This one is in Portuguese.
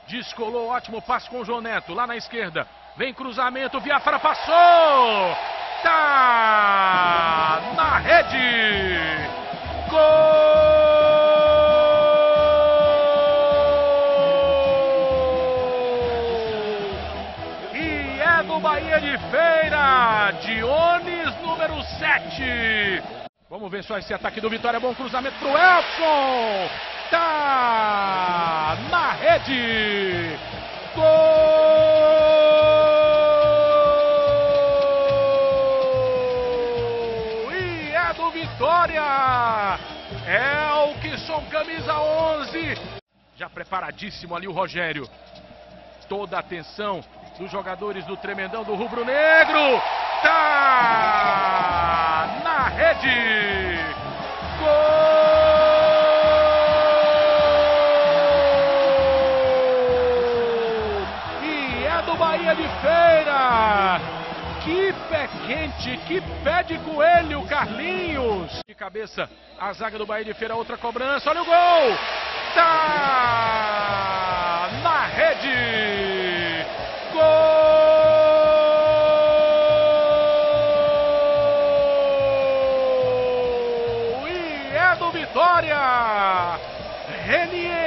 Descolou, ótimo passe com o João Neto, lá na esquerda. Vem cruzamento, Biafra passou! Tá na rede! Gol! E é do Bahia de Feira, Dionis, número 7. Vamos ver só esse ataque do Vitória, bom cruzamento pro Elson! Tá na rede! Gol! E é do Vitória! Elkson, camisa 11. Já preparadíssimo ali o Rogério. Toda a atenção dos jogadores do Tremendão do Rubro Negro. Tá na rede! Gol! Do Bahia de Feira, que pé quente, que pé de coelho, Carlinhos. De cabeça, a zaga do Bahia de Feira, outra cobrança, olha o gol, tá na rede, gol, e é do Vitória, Renier.